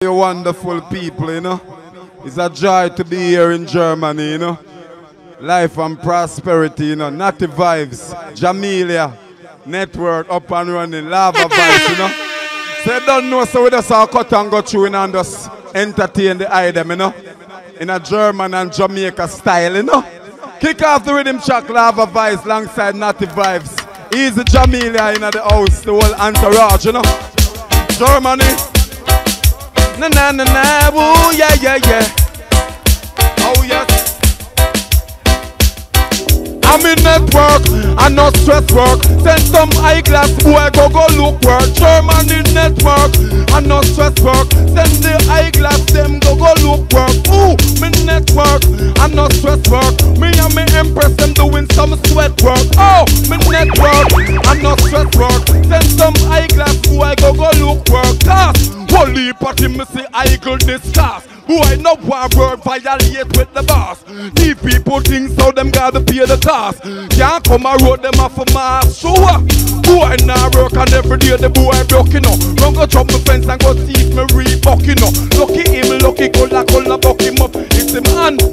You wonderful people, you know. It's a joy to be here in Germany, you know. Life and prosperity, you know. Native Vibes, Jamelia, Network, up and running, Lava Vibes, you know. So you don't know, so we just all cut and go through and just entertain the item, you know. In a German and Jamaica style, you know. Kick off the rhythm track, Lava Vibes, alongside Native Vibes. Easy Jamelia in the house, the whole entourage, you know. Germany. Na na na na, oh yeah yeah yeah. Oh yes. I'm in network, and no stress work. Send some eyeglass boy go look work. Germany network, and no stress work. Send the eyeglass them go look work. Ooh, me network, and no stress work. Me and me empress them doing some sweat work. Oh, me network, and no stress work. Send some eyeglass boy go look work. Cause holy party me say I go discuss. Boy, no one word violate with the boss. These people think so them gotta pay the cost. Can't come and road them off a mask. Sure. Boy, now work and every day the boy broken up. Don't go jump the fence and go see me Reebok, you know. Lucky him, lucky cola buck him up. It's him hand,